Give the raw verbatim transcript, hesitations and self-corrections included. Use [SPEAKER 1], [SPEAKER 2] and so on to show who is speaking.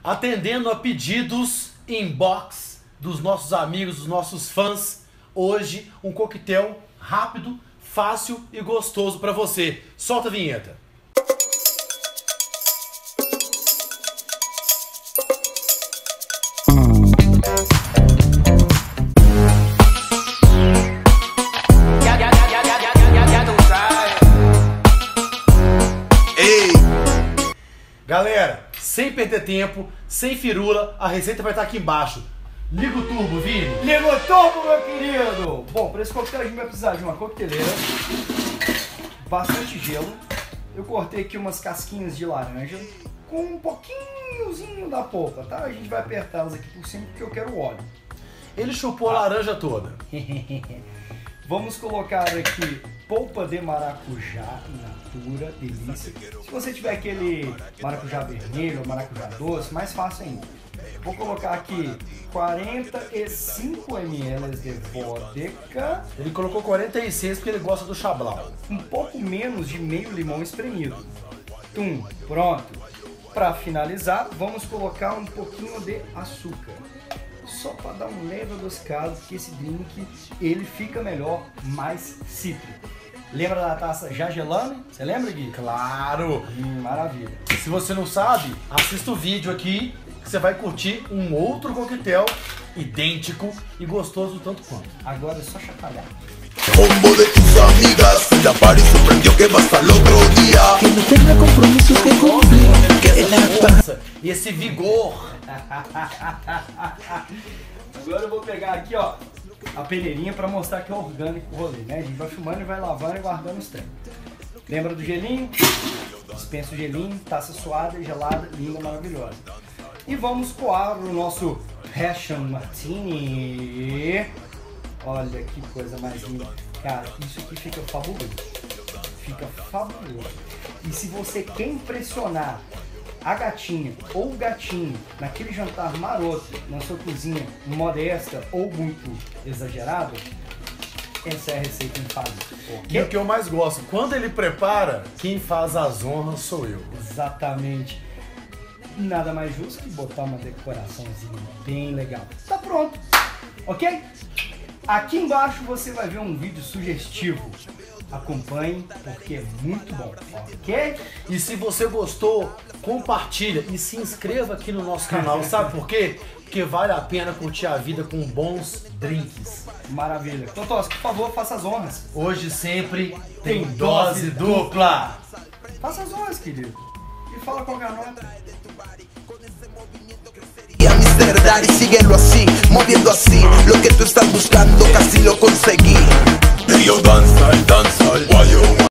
[SPEAKER 1] atendendo a pedidos inbox dos nossos amigos, dos nossos fãs. Hoje, um coquetel rápido, fácil e gostoso para você. Solta a vinheta. Galera, sem perder tempo, sem firula, a receita vai estar aqui embaixo. Liga o turbo, Vini.
[SPEAKER 2] Liga o turbo, meu querido. Bom, para esse coquetel a gente vai precisar de uma coqueteleira, bastante gelo. Eu cortei aqui umas casquinhas de laranja com um pouquinhozinho da polpa, tá? A gente vai apertar elas aqui por cima porque eu quero óleo.
[SPEAKER 1] Ele chupou a laranja toda.
[SPEAKER 2] Vamos colocar aqui polpa de maracujá in natura, delícia. Se você tiver aquele maracujá vermelho ou maracujá doce, mais fácil ainda. Vou colocar aqui quarenta e cinco mililitros de vodka.
[SPEAKER 1] Ele colocou quarenta e seis porque ele gosta do chablau.
[SPEAKER 2] Um pouco menos de meio limão espremido. Tum, pronto. Para finalizar, vamos colocar um pouquinho de açúcar. Só para dar um leve adocicado, porque esse drink ele fica melhor, mais cítrico. Lembra da taça já gelando? Você lembra, Gui?
[SPEAKER 1] Claro!
[SPEAKER 2] Hum, maravilha.
[SPEAKER 1] Se você não sabe, assista o vídeo aqui que você vai curtir um outro coquetel idêntico e gostoso tanto quanto.
[SPEAKER 2] Agora é só chacoalhar.
[SPEAKER 3] Combo de tus amigas, la party sorprendió que vas al otro día.
[SPEAKER 4] Que no tenga compromisos que cumplir, que la
[SPEAKER 1] Nossa, e esse vigor!
[SPEAKER 2] Agora eu vou pegar aqui, ó, a peneirinha para mostrar que é orgânico o rolê, né? A gente vai filmando e vai lavando e guardando os trem. Lembra do gelinho? Dispensa o gelinho, taça suada, gelada, linda, maravilhosa. E vamos coar o nosso Passion Martini. Olha que coisa mais linda. Cara, isso aqui fica fabuloso. Fica fabuloso. E se você quer impressionar a gatinha ou o gatinho naquele jantar maroto na sua cozinha modesta ou muito exagerado, essa é a receita infalível.
[SPEAKER 1] E o que eu mais gosto, quando ele prepara, quem faz as honras sou eu.
[SPEAKER 2] Exatamente. Nada mais justo que botar uma decoraçãozinha bem legal. Tá pronto, ok? Aqui embaixo você vai ver um vídeo sugestivo. Acompanhe, porque é muito bom, ok?
[SPEAKER 1] E se você gostou, compartilha e se inscreva aqui no nosso canal. Sabe por quê? Porque vale a pena curtir a vida com bons drinks.
[SPEAKER 2] Maravilha. Totosco, por favor, faça as honras.
[SPEAKER 1] Hoje sempre tem,
[SPEAKER 2] Tem
[SPEAKER 1] dose
[SPEAKER 2] dose
[SPEAKER 1] dupla.
[SPEAKER 2] Faça as honras, querido. E fala com a ganota.
[SPEAKER 3] Y a mister Daddy, síguelo así, moviendo así. Lo que tú estás buscando casi lo conseguí. Río danza, danza, guayo.